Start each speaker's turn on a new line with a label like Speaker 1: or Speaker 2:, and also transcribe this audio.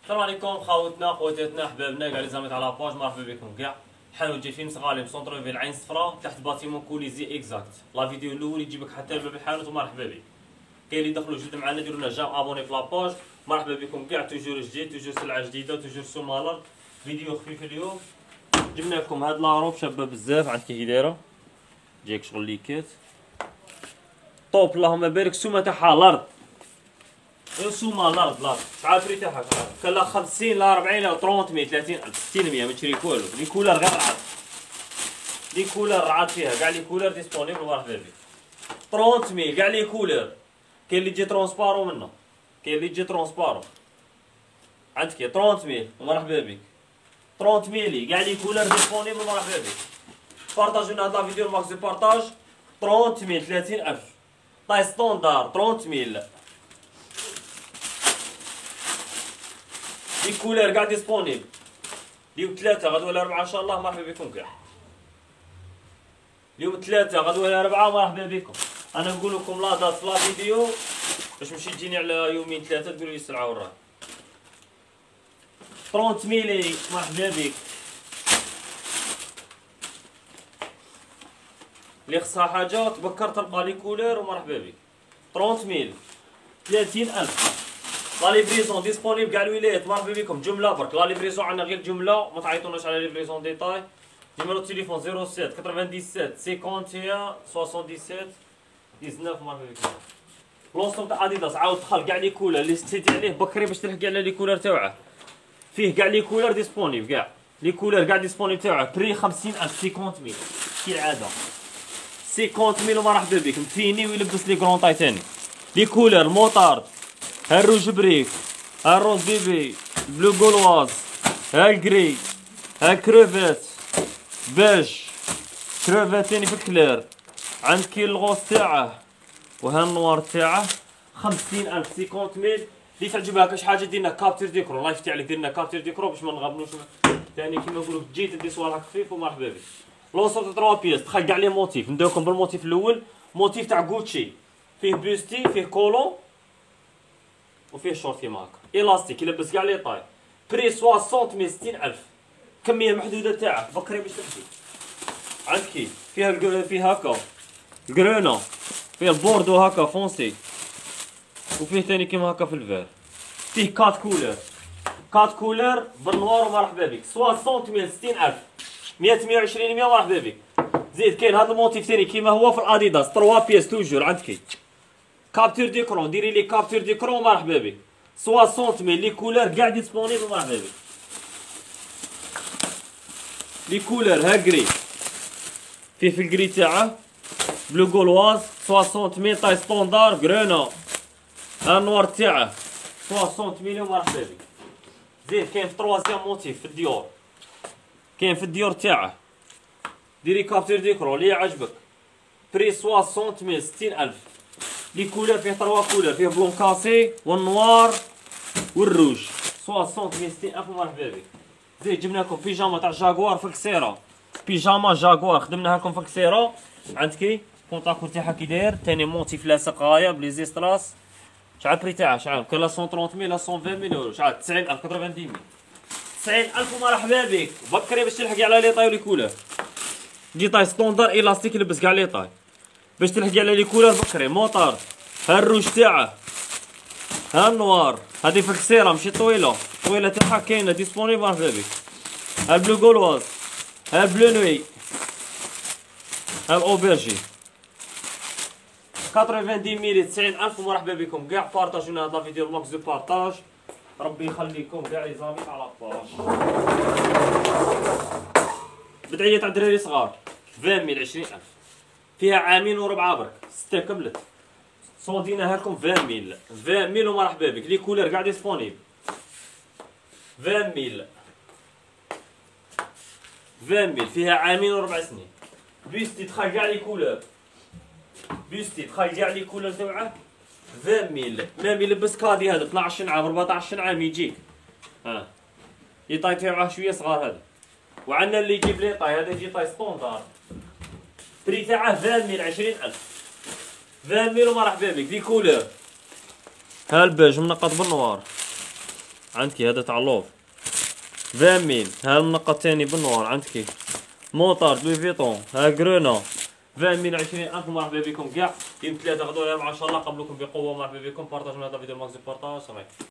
Speaker 1: السلام عليكم خاوتنا خواتاتنا احبابنا كاع لي زامي تاع لاباج، مرحبا بكم كاع. حنا جايين صغالي سونتر فيل العين الصفراء تحت باتيمون كوليزي اكزاكت. لا فيديو الاول يجيبك حتى لباب الحانوت ومرحبا بك. كاين اللي دخلوا جدد معنا ديروا لنا جام ابوني في لاباج، مرحبا بكم كاع. توجور جديد، توجور سلعه جديده، توجور سو مالر. فيديو خفيف اليوم. جبنا لكم هاد لاروب شابه بزاف، عندك كي دايره جايك شغل ليكات طوب اللهم بارك. سومه تاعها الارض سومه الارض شحال البري تاعها؟ كان لا 50 لا 40 لا 30 100 30 60 100 ما تشري والو. لي كولر غير رعاد، لي كولر رعاد فيها كاع لي كولر ديسپونيبل مرحبا بك. 30 100 كاع لي كولر. كاين اللي تجي ترونسبارو منه، كاين اللي تجي ترونسبارو. عندك 30 100 مرحبا بك. 30 100 لي كاع لي كولر ديسپونيبل مرحبا بك. بارطاجيو لنا هاد لا فيديو ماكس دو بارطاج. 30 100 30000 طاي ستوندار 30 100. لي كولر كاع ديسپونيبل. اليوم 3 غدوه ولا 4 ان شاء الله، مرحبا بكم كاع. اليوم 3 غدوه ولا 4 مرحبا بكم. انا نقول لكم لا دات في لا فيديو باش ماشي تجيني على يومين 3 تقولوا لي السلعه وراه. 30 ميلي مرحبا بك. اللي خصها حاجه تبكر تلقى لي كولر ومرحبا بك. 30 ميل 30000. لا ليفريزون ديسپونيبل كاع الولايات، مرحبا بكم. جمله برك لا ليفريزون عندنا غير جمله، ما تعيطوناش على ليفريزون ديتاي. نيميرو تليفون 07 97 51 77 19 مرحبا بكم. لونسوم تاع اديداس عاود دخل كاع لي كولر اللي ستيتي عليه بكري باش تلحق على لي كولر تاوعه. فيه كاع لي كولر ديسپونيبل كاع لي كولر كاع ديسپونيبل تاوعه. بري 50000 50000 كي العاده 50000 ومرحبا بك. مفيني ويلبس لي كرون طاي تاني. لي كولر موطارد، ها الروج بريك، ها الروز بيبي، بلو غولواز، ها الكري، ها كروفيت بيج، كروفيت ثاني في الكلير. عندك الغوص تاعه وها النوار تاعه. 50000 50000 اللي تعجبها كاش حاجه ديرنا كابتور ديكرو. الله يفتح عليك ديرنا كابتور ديكرو باش ما نغبنوش ثاني كيما نقولوا تجي تدي صوالح خفيف ومرحبا بك. لونسور 3 بياس دخل كاع لي موتيف. نبداوكم بالموتيف الاول، موتيف تاع غوتشي. فيه بوستي، فيه كولون وفيه شورت كيما هكا الاستيك يلبس كاع لي طاي. بري 60 60000 كميه محدوده تاعه بكري باش تمشي. عندك فيها هكا الكرونا، فيه البوردو هكا فونسي، وفيه ثاني كيما هكا في الفير. فيه 4 كولر، 4 كولر بالنوار ومرحبا بك. 60 60000 100 120 100 مرحبا بك. زيد كاين هذا الموتيف ثاني كيما هو في الاديداس 3 بياس توجور. عندك كابتور ديكرون، ديري لي كابتور ديكرون مرحبا بك. 60 لي كولر كاع ديسپونيبل مرحبا بك. لي كولر ها كري، فيه في الكري تاعه بلو غولواز 60 طاي ستوندار كرونا. ها النوار تاعه 60 ومرحبا بك. زيد كاين في تروازيام موتيف في الديور، كاين في الديور تاعه. ديري كابتور ديكرون اللي يعجبك. بري 60 60000. لي كولر فيه 3 كولر، فيه بلون كاسي والنوار والروج. 60 60000 ومرحبا بك. زيد جبنا لكم بيجاما تاع جاكوار في الكسيره، بيجاما جاكوار خدمناها لكم في الكسيره. عندك كونطاكور تاعها كي داير ثاني موتيف لاصق غايه بلي زيستراس. شحال البري تاعها؟ شحال كان لا 130 لا 120 اورو. شحال 90000 90 90000 ومرحبا بك. بكري باش تلحقي على لي طاي ولي كولر. دي طاي ستوندار الاستيك يلبس كاع لي طاي باش تلحقي على لي كولر بكري. موطار ها الروج تاعه، ها النوار هادي في الكسيره ماشي طويله، طويله تاعها كاينه ديسپونيبل مرحبا بك. ها البلو غولواز، ها البلو نوي، ها الاوبرجي. 90 ميلي 90000 ومرحبا بكم كاع. بارطاجيو لنا هاد لا فيديو ماكس دو بارطاج. ربي يخليكم كاع لي زامي تاع لاباج. بدعيه تاع دراري صغار 20 ميل 20000 فيها عامين وربعه برك 6 كملت. صوديناها لكم 20 ميل 20 ميل ومرحبا بك. لي كولر كاع ديسپونيبل 20 ميل 20 ميل فيها عامين وربع سنين. بيستي دخل كاع لي كولر، بيستي دخل كاع لي كولر تاوعه 20 ميل. ميم يلبس كادي هذا 12 عام 14 عام يجيك. ها لي طاي تاوعه شويه صغار هذا. وعندنا اللي يجيب لي طاي هذا يجي طاي ستوندار. بري تاعه 20 ميل 20000 20 ميل ومرحبا بك. لي كولر ها البيج منقط بالنوار، عندك هذا تاع لوف 20000. ها المنقة الثاني بالنوار عندك موطارد لوي فيتون. ها كرونا 20000 20000. مرحبا بكم كاع. يوم 3 غدوه مع ان شاء الله قبلكم بقوه. مرحبا بكم. بارطاجوا هذا الفيديو ماكس دو بارطاج.